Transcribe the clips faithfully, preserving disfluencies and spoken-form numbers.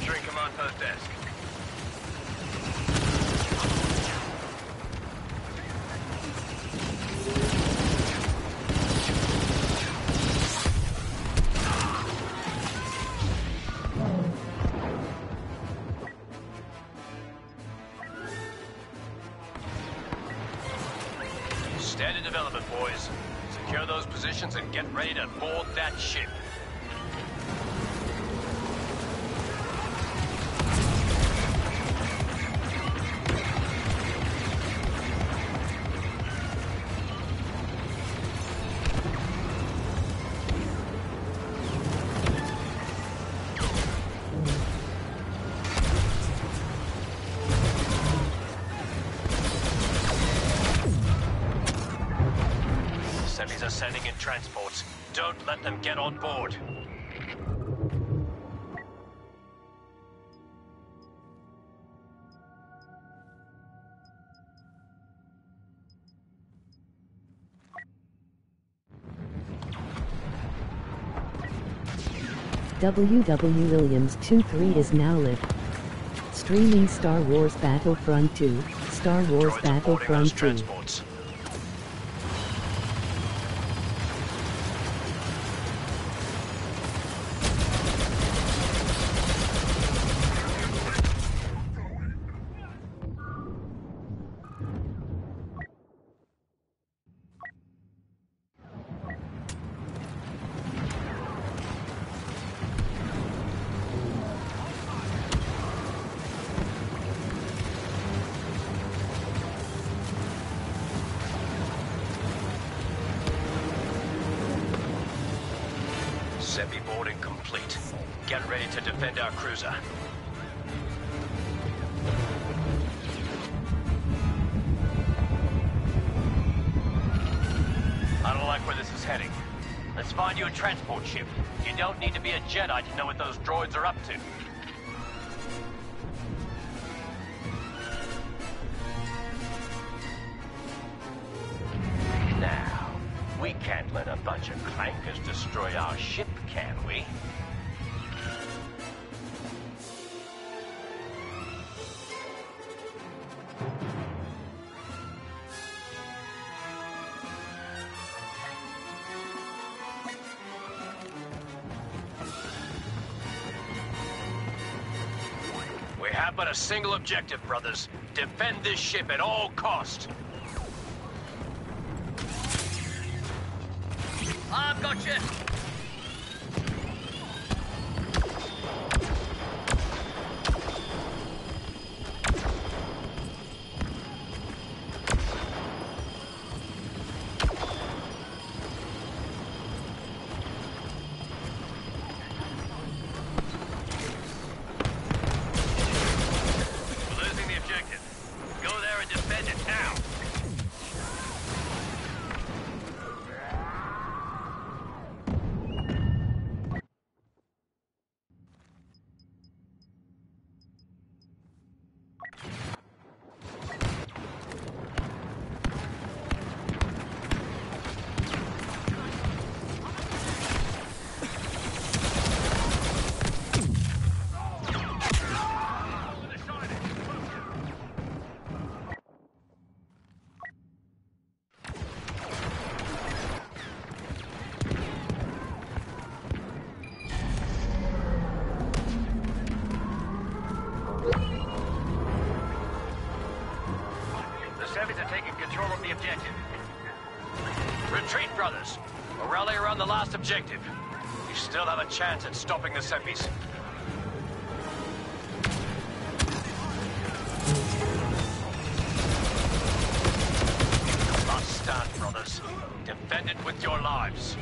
Entering command post desk. Standard development, boys. Secure those positions and get ready to board that ship. Semis are sending in transports. Don't let them get on board. W W Williams twenty-three is now lit. Streaming Star Wars Battlefront two, Star Wars Droids are boarding those Battlefront two. transports. Seppi boarding complete. Get ready to defend our cruiser. I don't like where this is heading. Let's find you a transport ship. You don't need to be a Jedi to know what those droids are up to. Now, we can't let a bunch of clankers destroy our ship, can we? We have but a single objective, brothers. Defend this ship at all cost. I've got you. We're losing the objective. Go there and defend it now. Semis are taking control of the objective. Retreat, brothers. We'll rally around the last objective. You still have a chance at stopping the Semis. Last stand, brothers. Defend it with your lives.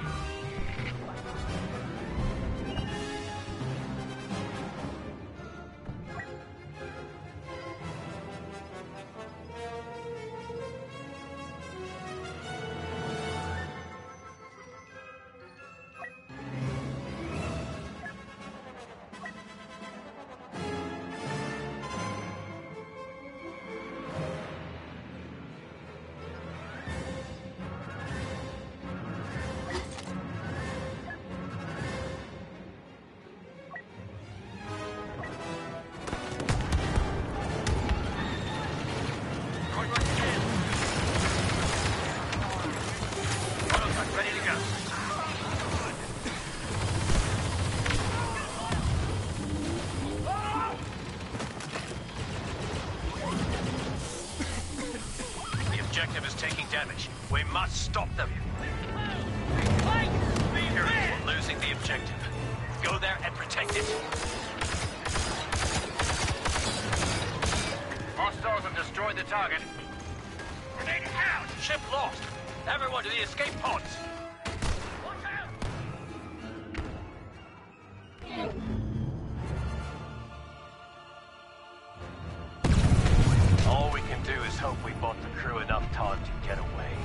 objective is taking damage. We must stop them. We're losing the objective. Go there and protect it. Hostiles have destroyed the target. Grenade out! Ship lost! Everyone to the escape pods! Watch out! All we can do is hope we bought the crew enough time to get away.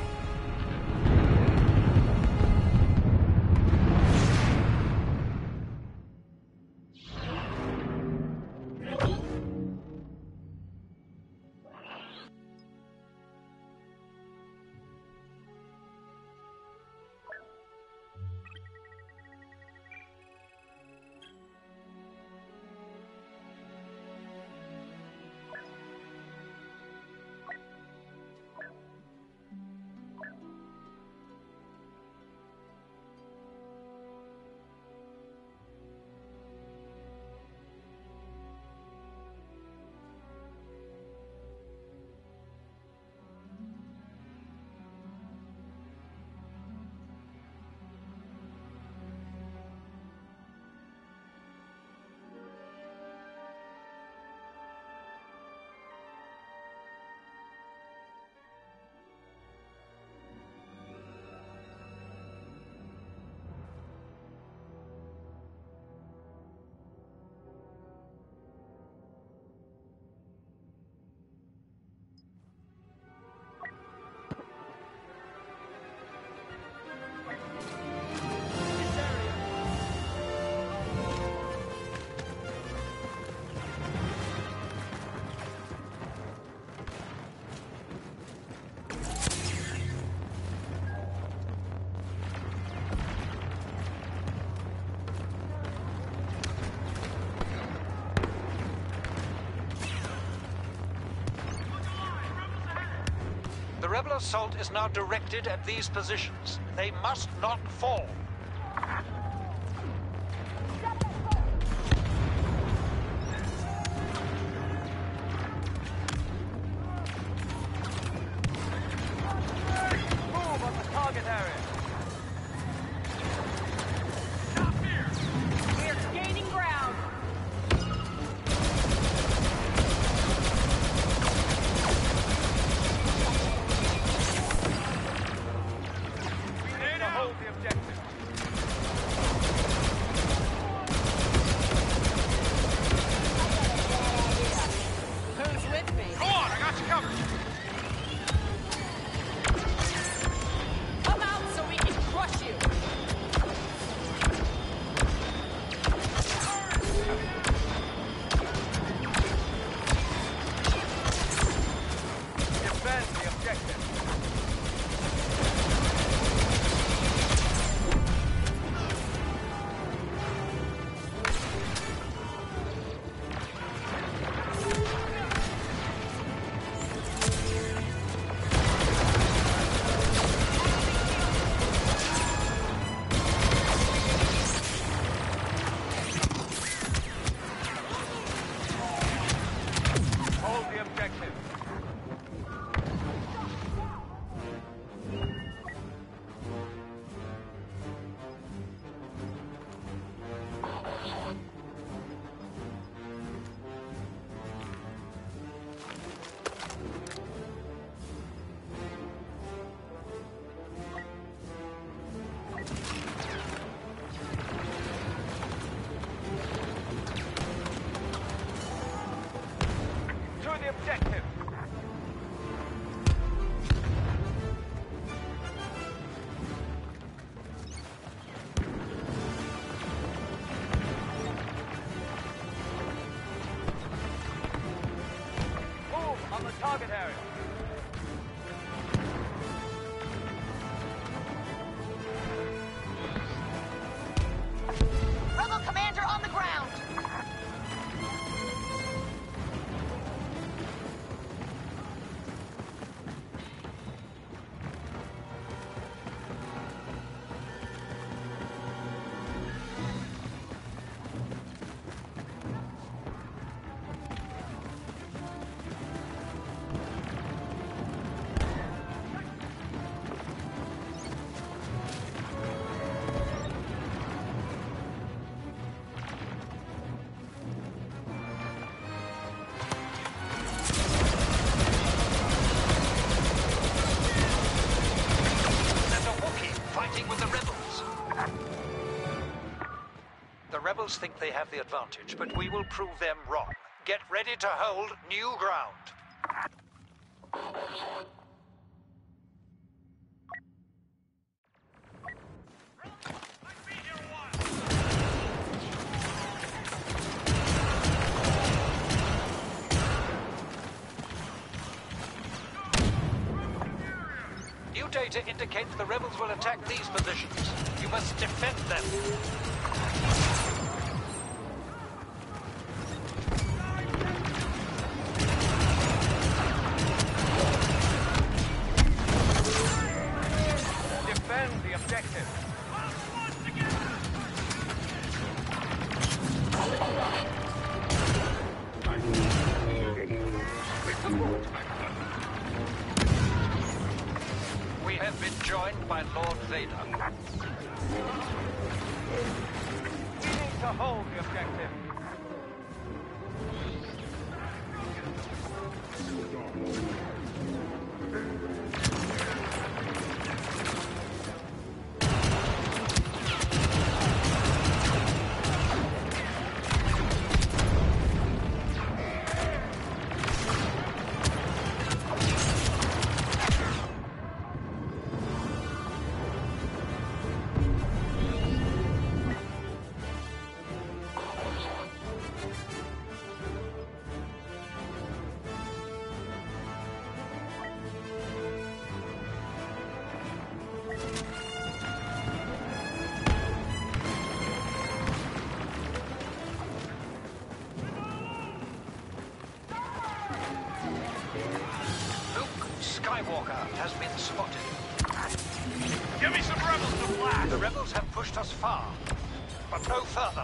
The rebel assault is now directed at these positions. They must not fall. Move on the target area. We're gaining ground. Hold the objective. Who's with me? Go on, I got you covered. Come out so we can crush you. Defend the objective. Hold the objective. To the objective. Move on the target area. Rebel commander on the ground. rebels think they have the advantage, but we will prove them wrong. Get ready to hold new ground. New data indicates the rebels will attack these positions. You must defend them. Defend the objective. We have been joined by Lord Vader. We need to hold the objective. Skywalker has been spotted. Give me some rebels to blast! The rebels have pushed us far, but no further.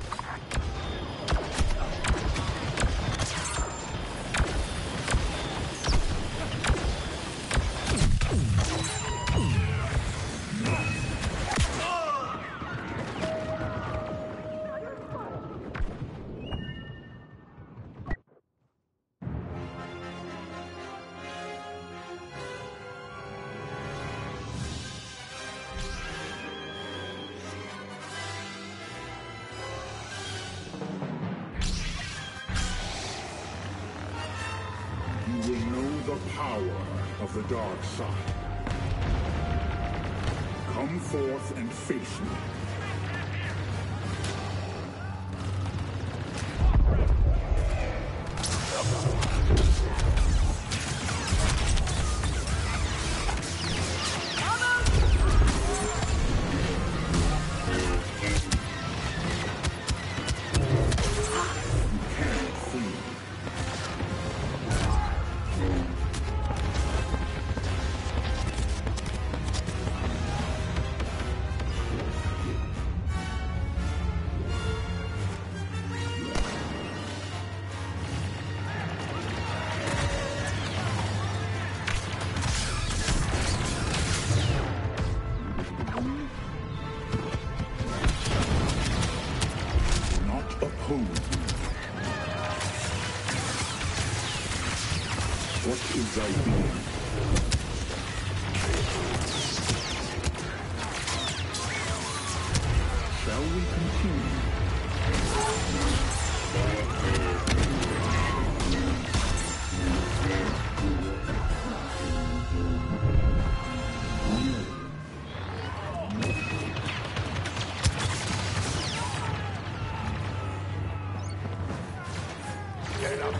You will know the power of the dark side. Come forth and face me. What is thy being? Shall we continue? Get up.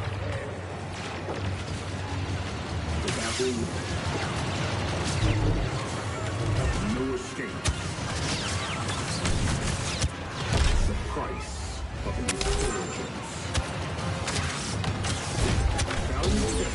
No escape. The price of insurgence. Shall we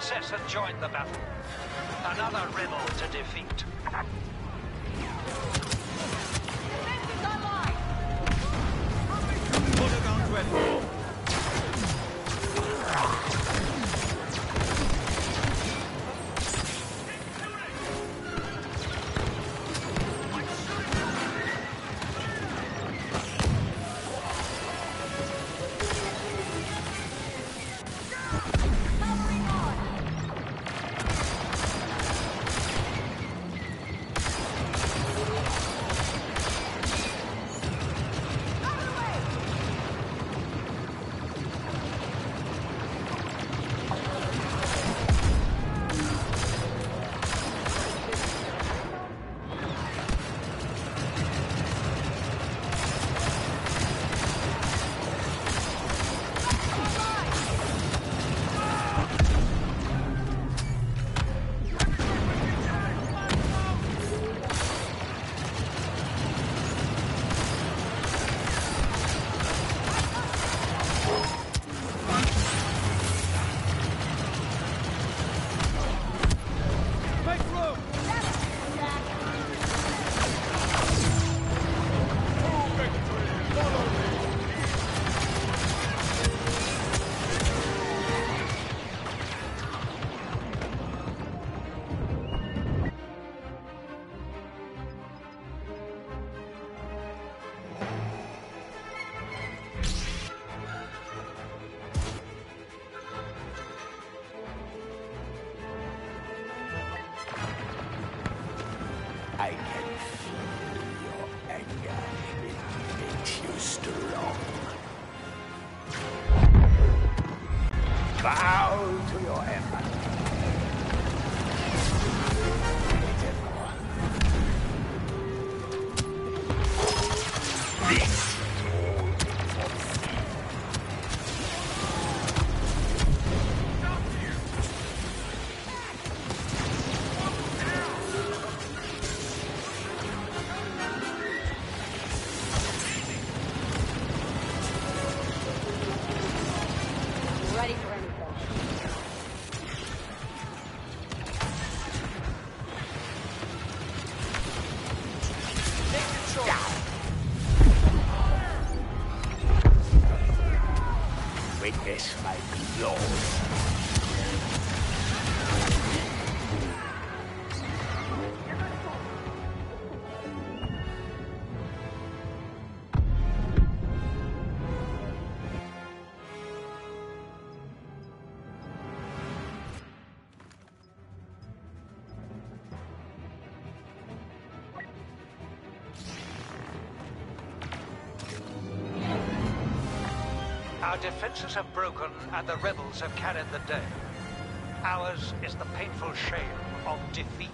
success and join the battle. Another rebel to defeat. Defenses online! Polygons ready. I can feel your anger. It makes you strong. Bow to your emperor. This Ready for anything. witness my blows. Our defenses have broken and the rebels have carried the day. Ours is the painful shame of defeat.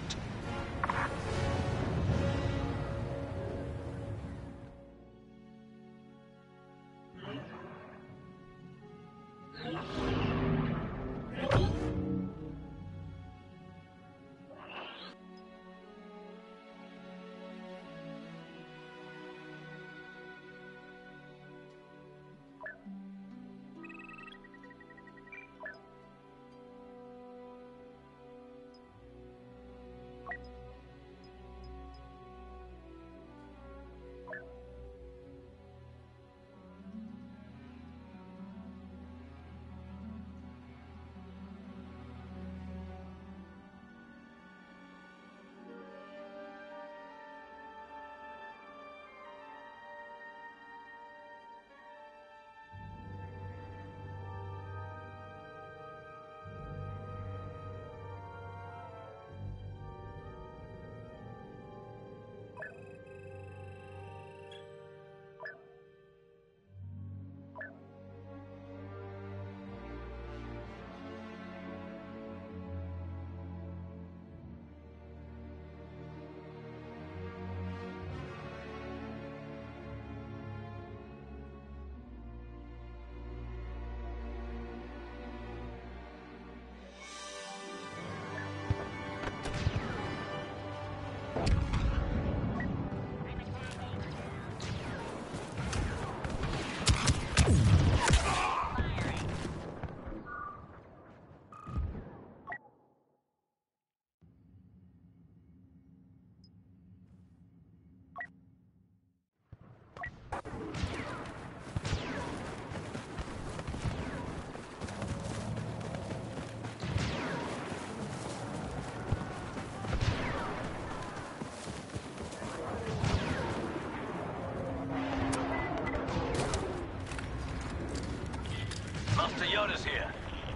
Yoda's here.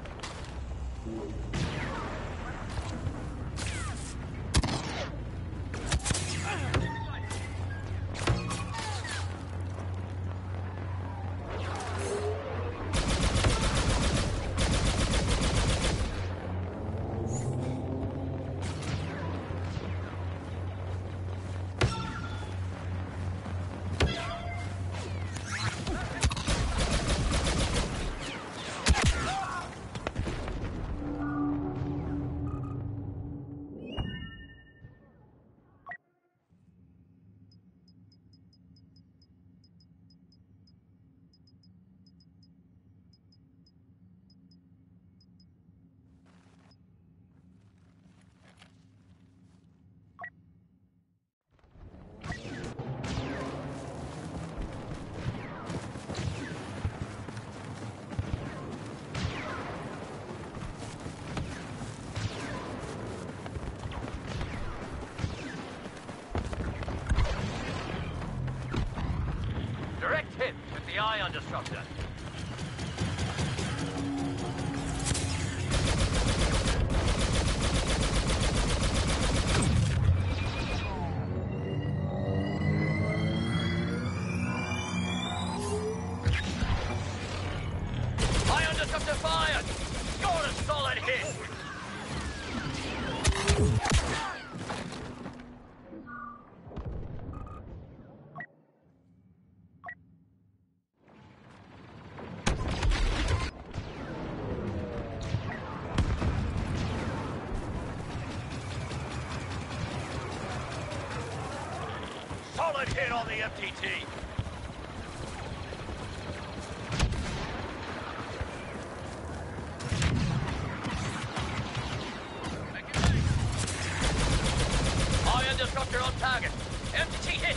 Direct hit with the ion disruptor. Ion disruptor fired! Scored a solid hit! Solid hit on the M T T. Ion disruptor on target. M T T hit.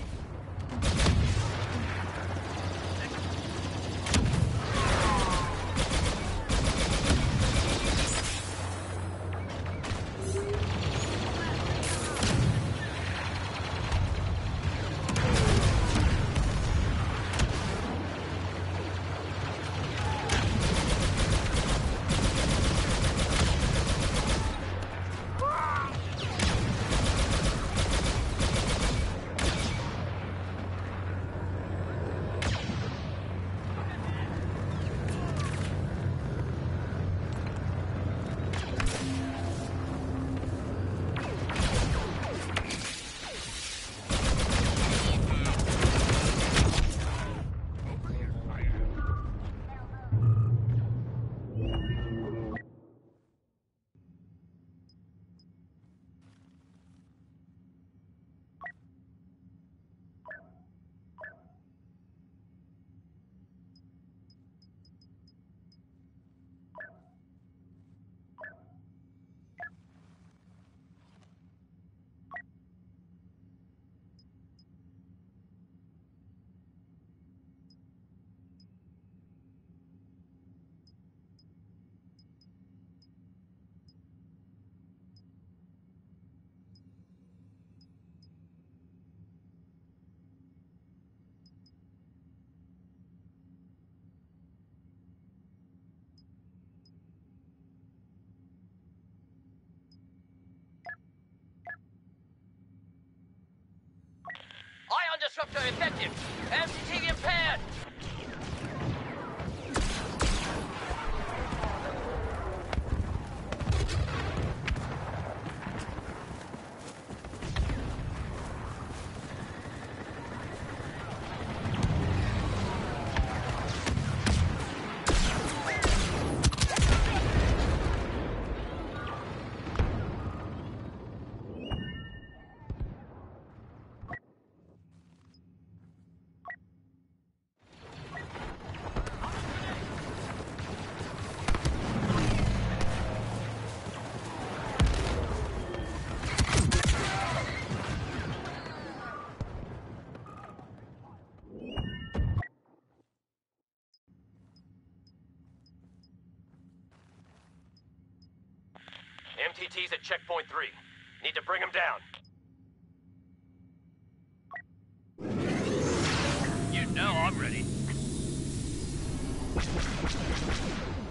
Ion disruptor effective. M T T impaired. M T T's at checkpoint three. Need to bring him down. You know I'm ready.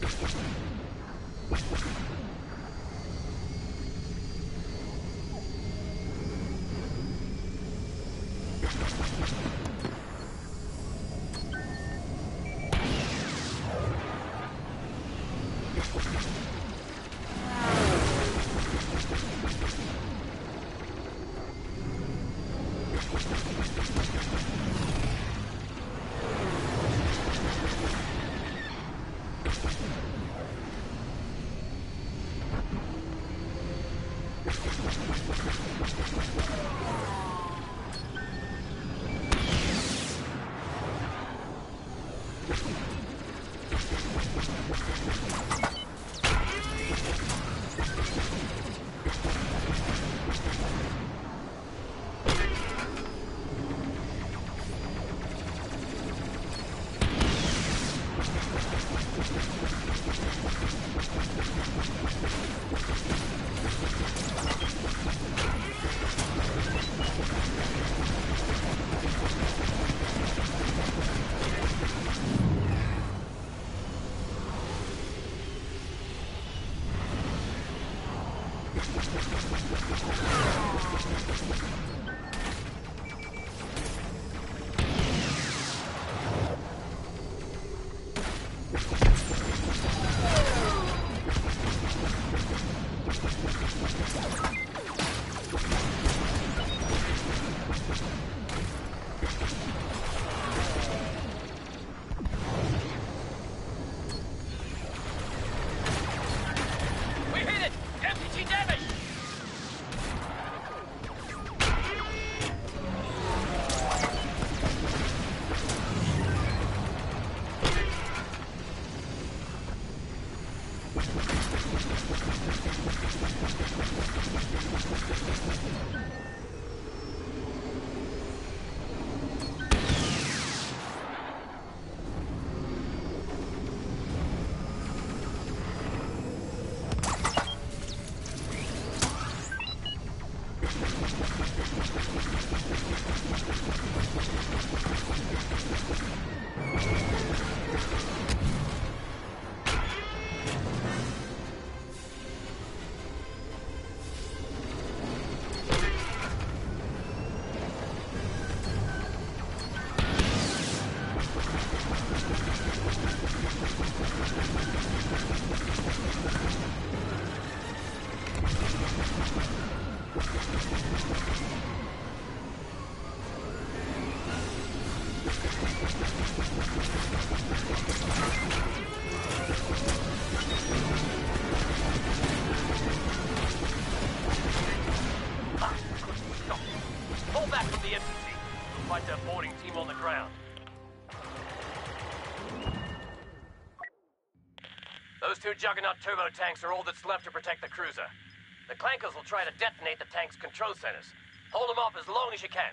Those two Juggernaut turbo tanks are all that's left to protect the cruiser. The Clankers will try to detonate the tank's control centers. Hold them off as long as you can.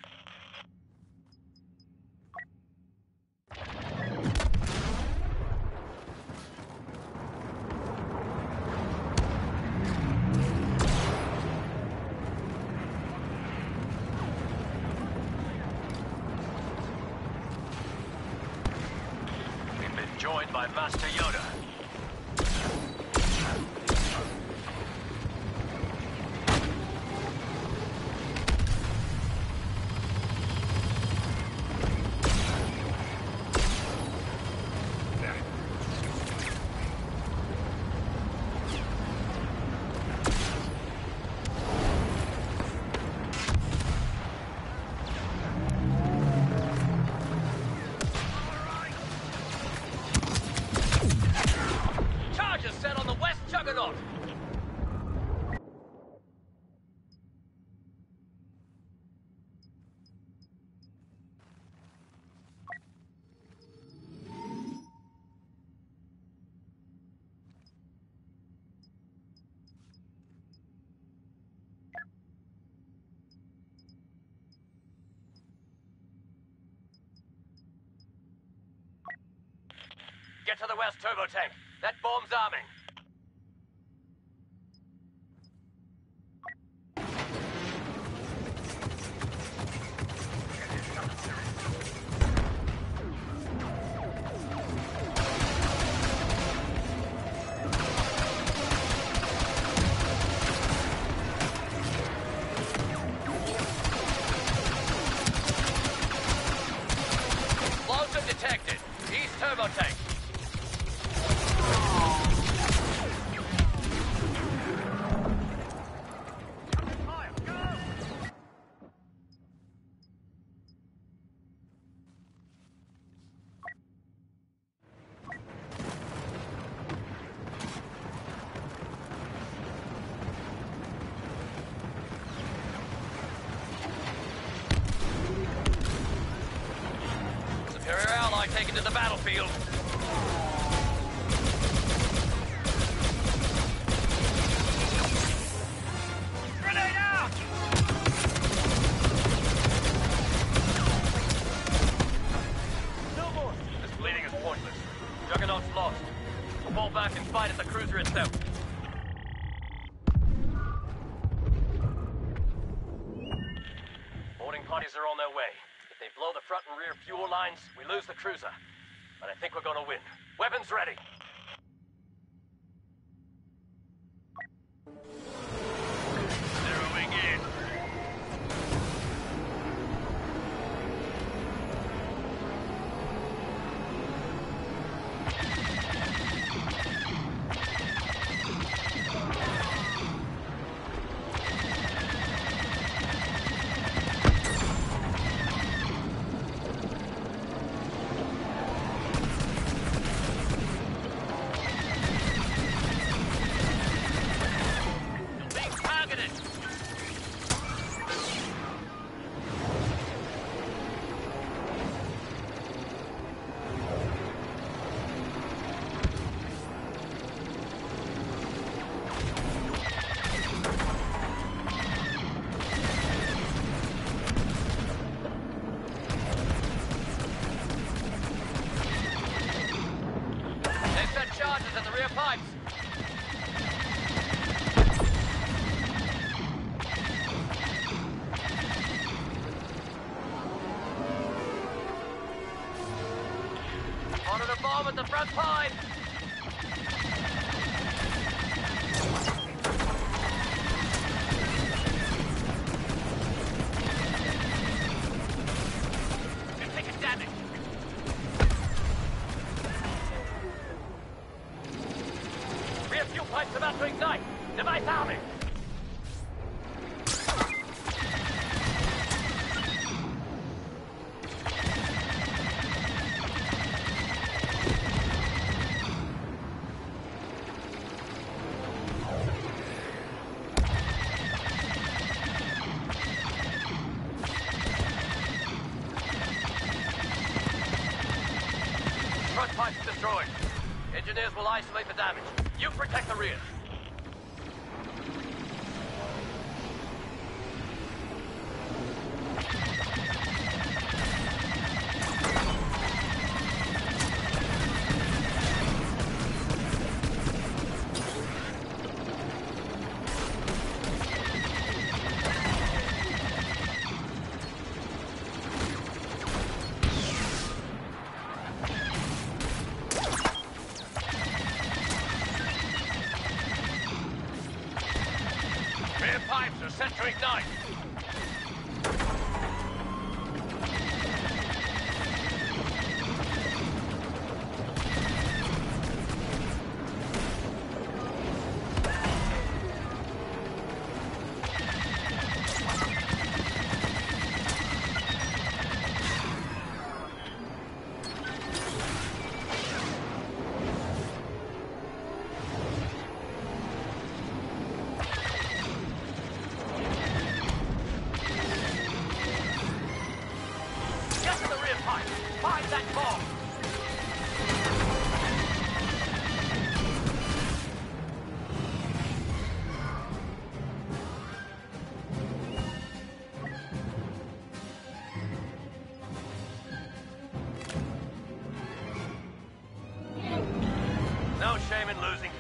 We've been joined by Master Yoda. Get to the west turbo tank. That bomb's arming. turbo tank. Superior ally taken to the battlefield. Grenade out! No more. This bleeding is pointless. Juggernaut's lost. We'll fall back and fight at the cruiser itself. Boarding parties are on their way. If they blow the front and rear fuel lines, we lose the cruiser. But I think we're gonna win. Weapons ready. Zeroing in. Being targeted. They've set charges at the rear pipes. Spotted a bomb at the front pipe. You're taking damage. Rear fuel pipes about to ignite. Device arming. Front pipes destroyed. Engineers will isolate the damage. You protect the rear. Rear pipes are set to ignite. Just the rear pipe. Find that bomb. No shame in losing.